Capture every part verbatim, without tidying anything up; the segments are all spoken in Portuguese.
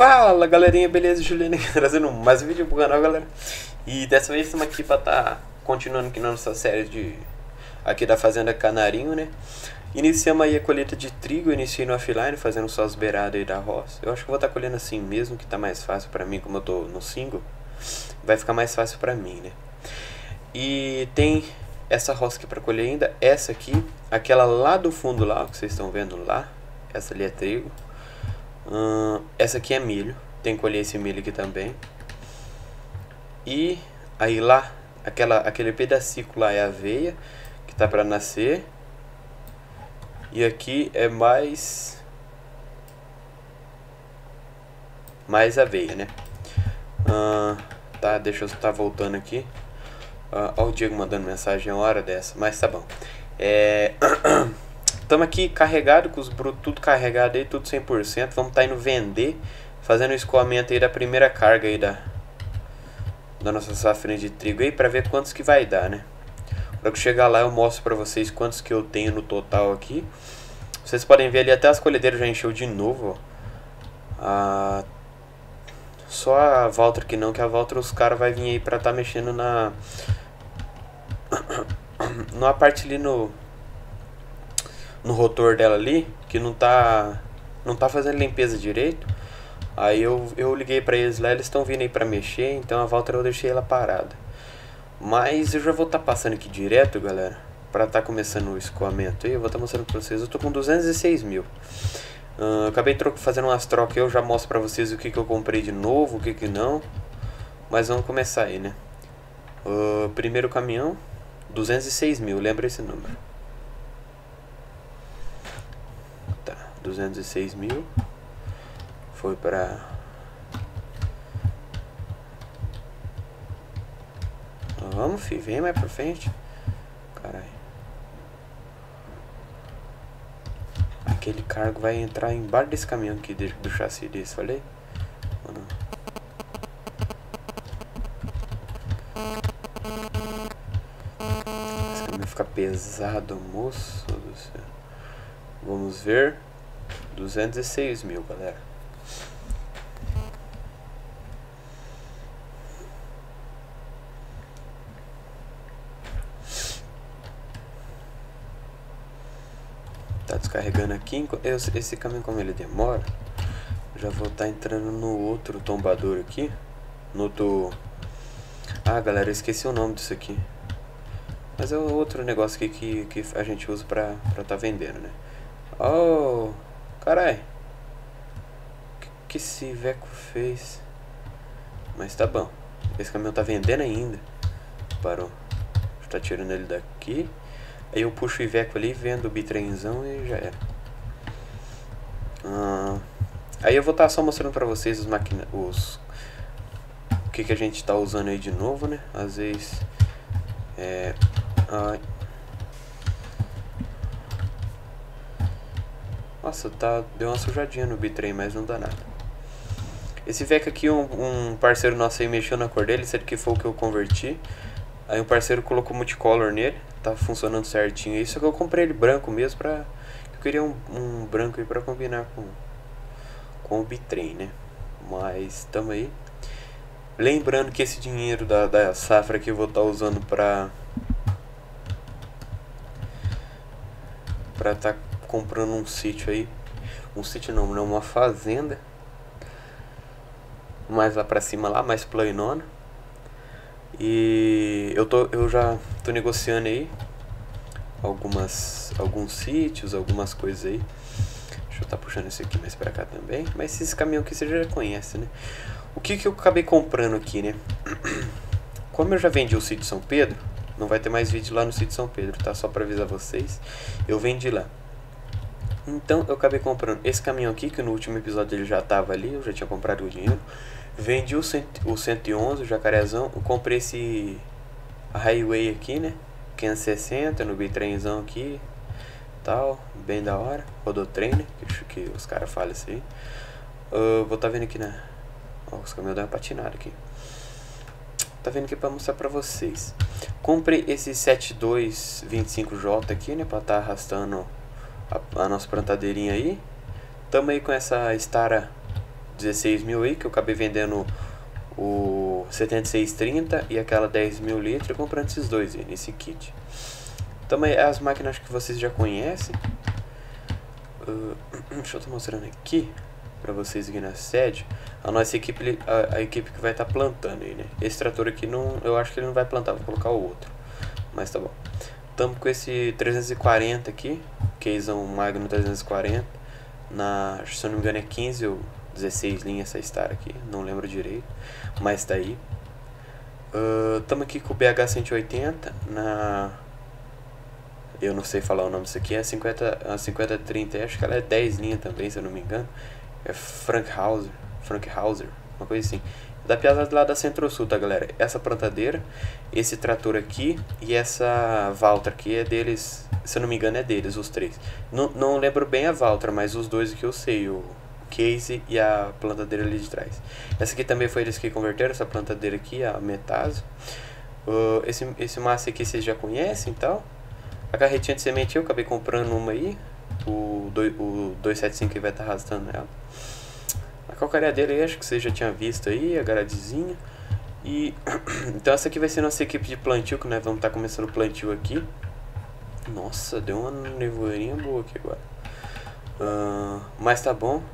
Fala galerinha, beleza? Juliano aqui trazendo mais um vídeo pro canal, galera. E dessa vez estamos aqui para estar tá continuando aqui na nossa série de aqui da Fazenda Canarinho, né? Iniciamos aí a colheita de trigo, eu iniciei no offline, fazendo só as beiradas aí da roça. Eu acho que vou estar tá colhendo assim mesmo, que tá mais fácil para mim, como eu tô no single. Vai ficar mais fácil para mim, né? E tem essa roça aqui para colher ainda, essa aqui, aquela lá do fundo lá, que vocês estão vendo lá, essa ali é trigo. Hum, essa aqui é milho, tem que colher esse milho aqui também. E aí lá, aquela, aquele pedacinho lá é aveia, que tá para nascer. E aqui é mais mais aveia, né? Hum, tá, deixa eu estar tá voltando aqui. Uh, ó o Diego mandando mensagem a hora dessa, mas tá bom. É... Estamos aqui carregado, com os brutos tudo carregado aí, tudo cem por cento. Vamos estar tá indo vender, fazendo o escoamento aí da primeira carga aí da, da nossa safrinha de trigo aí, para ver quantos que vai dar, né? Para que chegar lá eu mostro para vocês quantos que eu tenho no total aqui. Vocês podem ver ali, até as colhedeiras já encheu de novo, ó. Ah, só a Valtra que não, que a Valtra os caras vai vir aí para estar tá mexendo na... numa parte ali no... no rotor dela ali, que não tá não tá fazendo limpeza direito. Aí eu, eu liguei pra eles lá, eles estão vindo aí pra mexer, então a volta eu deixei ela parada. Mas eu já vou estar tá passando aqui direto, galera, pra tá começando o escoamento aí. Eu vou estar tá mostrando pra vocês, eu tô com duzentos e seis mil. uh, Acabei fazendo umas trocas, eu já mostro pra vocês o que que eu comprei de novo, o que que não. Mas vamos começar aí, né? uh, Primeiro caminhão, duzentos e seis mil, lembra esse número. duzentos e seis mil foi para vamos, filho, vem mais pra frente. Caralho, aquele cargo vai entrar embaixo desse caminhão aqui, do chassi desse, falei? Ou não? Esse caminhão fica pesado, moço do céu. Vamos ver. duzentos e seis mil, galera. Tá descarregando aqui. Esse caminhão, como ele demora, já vou estar tá entrando no outro tombador aqui. No outro... Ah, galera, eu esqueci o nome disso aqui. Mas é outro negócio aqui que, que a gente usa pra estar tá vendendo, né? Oh, carai, que, que esse veco fez? Mas tá bom. Esse caminhão tá vendendo ainda. Parou. Tá tirando ele daqui. Aí eu puxo o Iveco ali, vendo o bitrenzão e já era. Ah, aí eu vou estar tá só mostrando pra vocês os máquinas, os o que que a gente tá usando aí de novo, né? Às vezes é, ah, nossa, tá, deu uma sujadinha no bitrem, mas não dá nada. Esse V E C aqui, um, um parceiro nosso aí mexeu na cor dele, esse aqui foi o que eu converti. Aí um parceiro colocou multicolor nele, tá funcionando certinho aí, só que eu comprei ele branco mesmo, pra... eu queria um, um branco aí pra combinar com, com o bitrem, né? Mas tamo aí. Lembrando que esse dinheiro da, da safra que eu vou estar tá usando pra... pra tá comprando um sítio aí, um sítio não, não, uma fazenda mais lá pra cima, lá mais planona. E eu tô, eu já tô negociando aí algumas, alguns sítios, algumas coisas aí. Deixa eu tá puxando esse aqui mais pra cá também. Mas esse caminhão aqui você já conhece, né? O que que eu acabei comprando aqui, né? Como eu já vendi o sítio São Pedro, não vai ter mais vídeo lá no sítio São Pedro, tá? Só pra avisar vocês, eu vendi lá. Então eu acabei comprando esse caminhão aqui, que no último episódio ele já tava ali, eu já tinha comprado o dinheiro. Vendi o, cento, o cento e onze, o Jacarezão. Eu comprei esse Highway aqui, né? quinhentos e sessenta no bitrenzão aqui, tal, bem da hora. Rodotrem, né? Que, que os caras falam isso aí. Uh, vou tá vendo aqui na... Ó, os caminhões dão uma patinada aqui. Tá vendo aqui pra mostrar pra vocês. Comprei esse setenta e dois vinte e cinco J aqui, né? Pra tá arrastando a, a nossa plantadeirinha aí. Tamo aí com essa Stara dezesseis mil aí, que eu acabei vendendo o setenta e seis trinta e aquela dez mil litros e comprando esses dois aí, nesse kit. Também as máquinas que vocês já conhecem. Uh, deixa eu estar mostrando aqui para vocês aqui na sede. A nossa equipe, a, a equipe que vai estar tá plantando aí, né? Esse trator aqui não, eu acho que ele não vai plantar, vou colocar o outro. Mas tá bom. Estamos com esse trezentos e quarenta aqui, Keizão Magno trezentos e quarenta. Na, se eu não me engano é quinze ou dezesseis linhas essa Star aqui, não lembro direito, mas tá aí. Estamos uh, aqui com o B H cento e oitenta na... Eu não sei falar o nome disso aqui, é cinquenta, a cinquenta trinta, acho que ela é dez linhas também, se eu não me engano. É Frankhauser, Frankhauser, uma coisa assim. Da piada lá da Centro-Sul, tá, galera? Essa plantadeira, esse trator aqui e essa Valtra aqui é deles, se eu não me engano é deles, os três. Não, não lembro bem a Valtra, mas os dois aqui eu sei, o Case e a plantadeira ali de trás. Essa aqui também foi eles que converteram, essa plantadeira aqui, a Metaso. Uh, esse, esse massa aqui vocês já conhecem e tal. A carretinha de semente eu acabei comprando uma aí, o, o duzentos e setenta e cinco que vai estar arrastando ela. A calcareia dele aí, acho que você já tinha visto aí, a gradezinha. E então essa aqui vai ser nossa equipe de plantio, que nós vamos estar começando o plantio aqui. Nossa, deu uma nevoeirinha boa aqui agora. Uh, mas tá bom.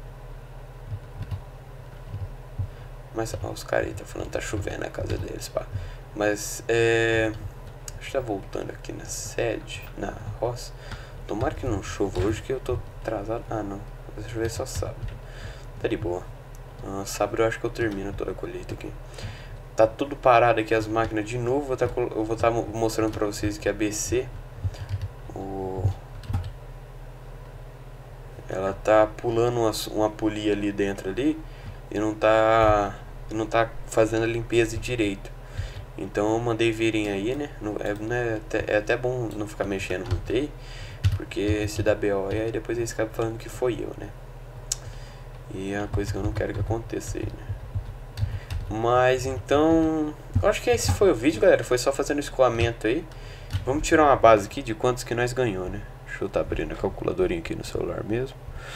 Mas ó, os caras aí tá falando que tá chovendo na casa deles, pá. Mas é... Deixa eu estar voltando aqui na sede, na roça. Tomara que não chova hoje, que eu tô atrasado. Ah, não. Vai chover só sábado. Tá de boa. Ah, sábado eu acho que eu termino toda a colheita aqui. Tá tudo parado aqui as máquinas de novo. Vou tá, eu vou estar tá mostrando pra vocês que a B C... O... Ela tá pulando uma, uma polia ali dentro ali. E não tá... Não tá fazendo a limpeza direito. Então eu mandei virem aí, né? Não, é, não é, até, é até bom não ficar mexendo muito aí, porque se dá B O e aí depois eles acabam falando que foi eu, né? E é uma coisa que eu não quero que aconteça aí, né? Mas então... Eu acho que esse foi o vídeo, galera. Foi só fazendo escoamento aí. Vamos tirar uma base aqui de quantos que nós ganhou, né? Deixa eu estar abrindo a calculadorinha aqui no celular mesmo.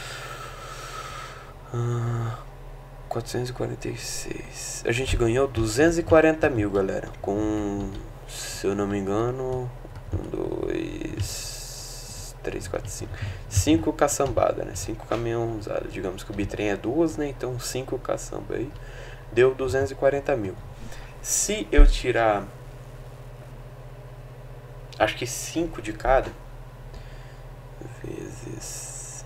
Ah... quatrocentos e quarenta e seis. A gente ganhou duzentos e quarenta mil, galera. Com, se eu não me engano, um, dois, três, quatro, cinco. Cinco caçambadas, né? Cinco caminhãozadas. Digamos que o bitrem é duas, né? Então cinco caçamba aí. Deu duzentos e quarenta mil. Se eu tirar, acho que cinco de cada, vezes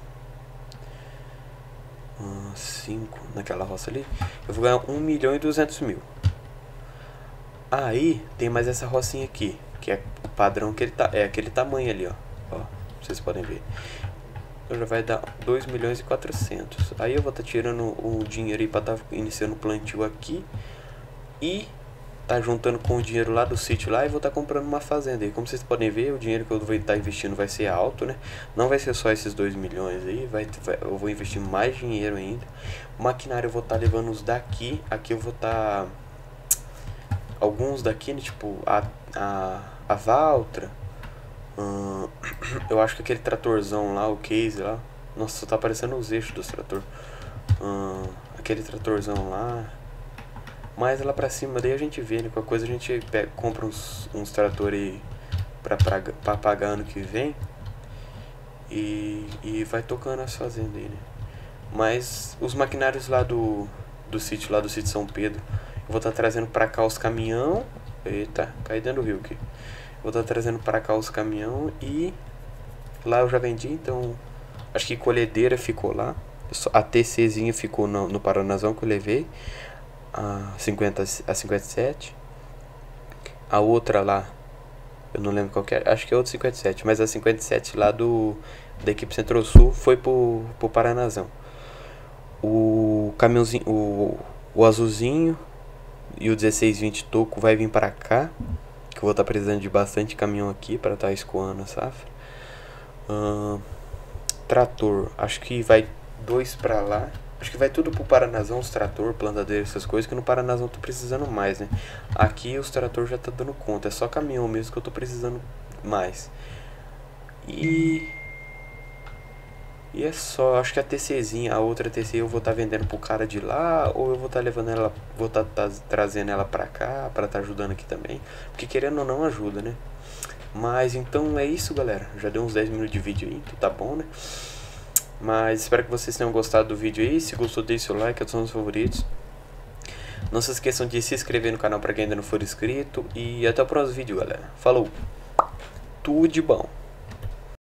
cinco naquela roça ali, eu vou ganhar um milhão e duzentos mil. Aí tem mais essa rocinha aqui, que é o padrão que ele tá, é aquele tamanho ali, ó, ó, vocês podem ver. Então já vai dar dois milhões e quatrocentos. Aí eu vou estar tá tirando o dinheiro aí para estar tá iniciando o plantio aqui e tá juntando com o dinheiro lá do sítio lá e vou estar tá comprando uma fazenda. E como vocês podem ver, o dinheiro que eu vou estar tá investindo vai ser alto, né? Não vai ser só esses dois milhões aí, vai, vai, eu vou investir mais dinheiro ainda. O maquinário eu vou estar tá levando os daqui, aqui eu vou estar... Tá, alguns daqui, né? Tipo a, a, a Valtra, hum, eu acho que aquele tratorzão lá, o Case lá, nossa, só tá aparecendo os eixos dos trator. Hum, aquele tratorzão lá... Mas lá pra cima daí a gente vê, né? Qualquer coisa a gente pega, compra uns, uns tratores pra, pra, pra pagar ano que vem. E, e vai tocando as fazendas aí, né? Mas os maquinários lá do, do sítio, lá do sítio São Pedro, eu vou estar tá trazendo pra cá os caminhão. Eita, caí dentro do rio aqui. Vou estar tá trazendo pra cá os caminhão e lá eu já vendi, então acho que colhedeira ficou lá. A TCzinha ficou no, no Paranazão que eu levei. A, cinquenta, a cinquenta e sete. A outra lá, eu não lembro qual que é, acho que é outra cinquenta e sete, mas a cinquenta e sete lá do, da equipe Centro-Sul foi pro, pro Paranazão. O caminhãozinho, o, o azulzinho e o dezesseis vinte toco vai vir para cá, que eu vou estar tá precisando de bastante caminhão aqui para estar tá escoando a safra. Uh, trator, acho que vai dois para lá. Acho que vai tudo pro Paranazão, os trator, plantadeira, essas coisas, que no Paranazão eu tô precisando mais, né? Aqui os trator já tá dando conta, é só caminhão mesmo que eu tô precisando mais. E... E é só, acho que a TCzinha, a outra T C eu vou estar tá vendendo pro cara de lá, ou eu vou estar tá levando ela, vou estar tá, tá, trazendo ela pra cá, pra estar tá ajudando aqui também. Porque querendo ou não ajuda, né? Mas então é isso, galera. Já deu uns dez minutos de vídeo aí, então tá bom, né? Mas espero que vocês tenham gostado do vídeo aí. Se gostou, deixe seu like, são os favoritos. Não se esqueçam de se inscrever no canal para quem ainda não for inscrito. E até o próximo vídeo, galera. Falou! Tudo de bom!